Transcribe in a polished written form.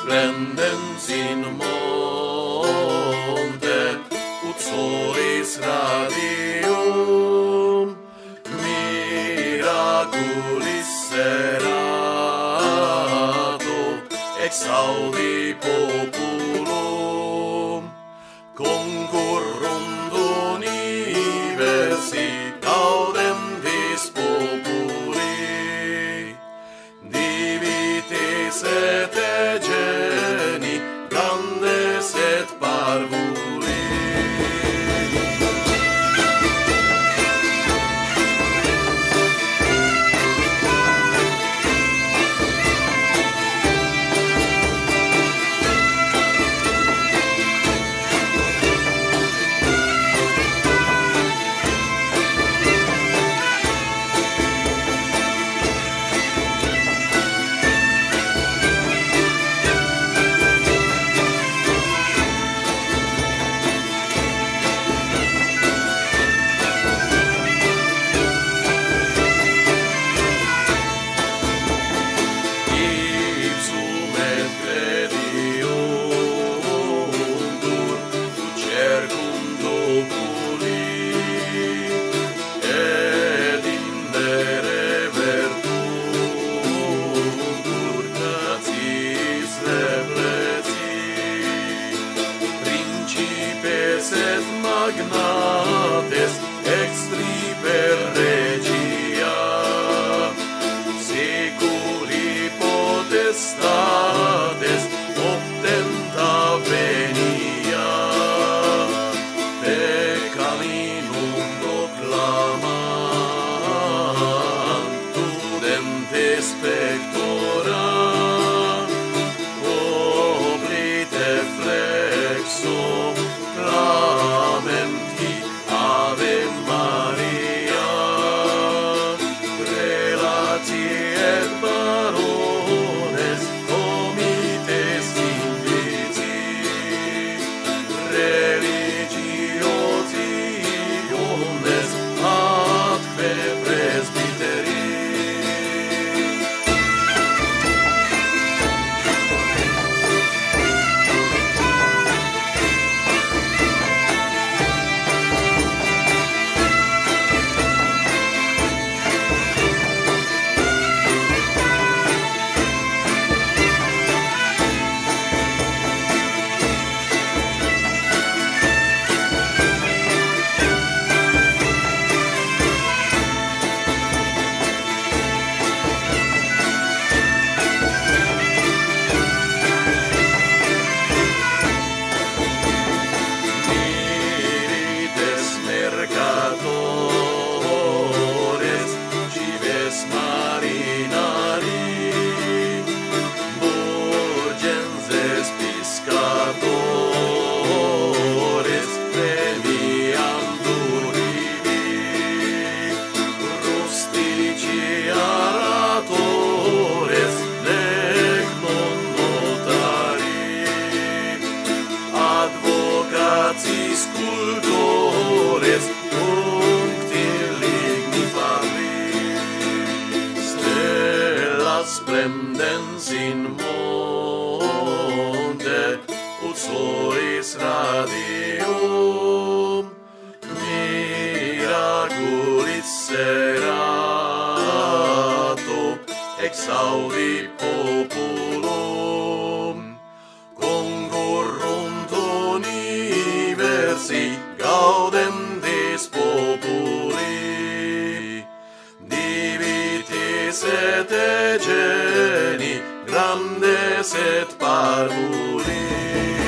splendens in monte, ut solis radium, miraculis serato, exaudi populum, concurrunt universi gaudendis populi, divitis et geni, grandes et parvuli. Et magnates extriber regia, seculi potestates obtenta venia, peccaminum proclamant, tudentes pectora, oblite flexo, clamenti Ave Maria, prelati et barones, comites inviti, religiosi omnes atque presbyteri. Mercatores, cives marinari, burgenses piscatores, premiantur ibi, rustici aratores, nec non notari, advocati scultores, splendens in monte, ut solis radium, miraculis serato, exaudi populum, concurrunt universi gaudendis populi, divitis et geni, grandes et parvuli.